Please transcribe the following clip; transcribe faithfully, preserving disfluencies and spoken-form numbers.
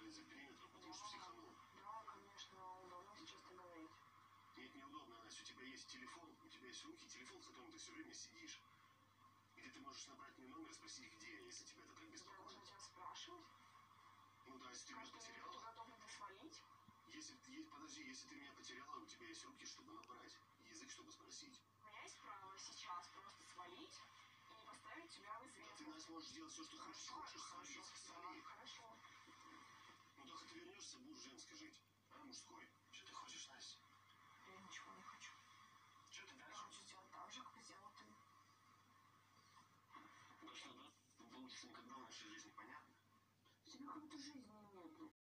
выходит за периметр, потому что психанул. Да, конечно, удобно сейчас так говорить. Нет, неудобно, Настя. У тебя есть телефон, у тебя есть руки, телефон, с которым ты все время сидишь. Где ты можешь набрать мне номер и спросить, где я, если тебя это так беспокоит. Я должна тебя спрашивать? Ну да, если ты меня потеряла. Ты готов это свалить? Если ты есть, подожди, если ты меня потеряла, у тебя есть руки, чтобы набрать, и язык, чтобы спросить. У меня есть право сейчас просто свалить и поставить тебя в известность. Да ты, Настя, можешь делать все, что хочешь. Хочешь свалить, свали. Хорошо. Ну только ты вернешься, будешь женской жить, а мужской. Что ты хочешь, Настя? Я ничего не хочу. Что ты Я дальше? хочу сделать так же, как сделал ты. Да что, да? Ну, получится никогда в нашей жизни, понятно? У тебя как будто жизнь